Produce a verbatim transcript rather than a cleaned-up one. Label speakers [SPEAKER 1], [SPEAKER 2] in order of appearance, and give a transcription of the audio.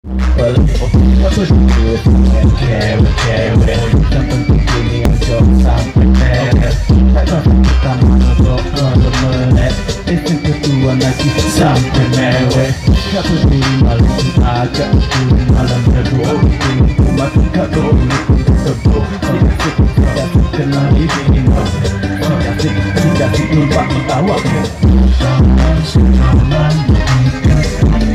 [SPEAKER 1] Walau aku duduk dengan cewek-cewek, yang penting kini aja sampai teres. Tak sampai pertama notok malam melek, istri kedua lagi sampai mewek. Gak peduli malam agak peduli malam kedua, peduli cuma gak peduli pun tersebut. Tidak sih tidak sih kenal ini mah, tidak sih tidak sih lupa tawa. Jangan selalu